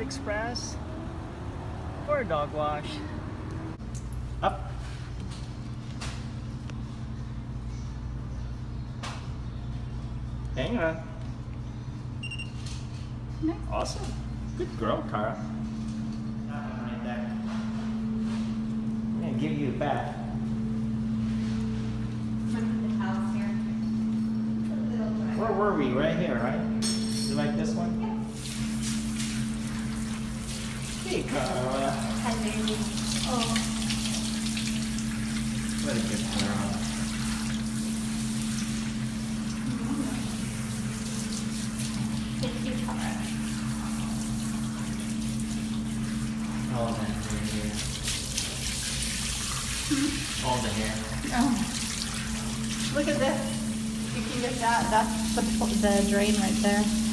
Express for a dog wash. Up. Hang on. Nice. Awesome. Good girl, Cara. Right there. I'm gonna give you a bath. Where were we? Right here, right? You like this one? Yeah. Hey, Cara. Hi, baby. Oh. What a good girl. Thank you, Tara. All that hair here. All the hair. Oh. Look at this. You can get that. That's the drain right there.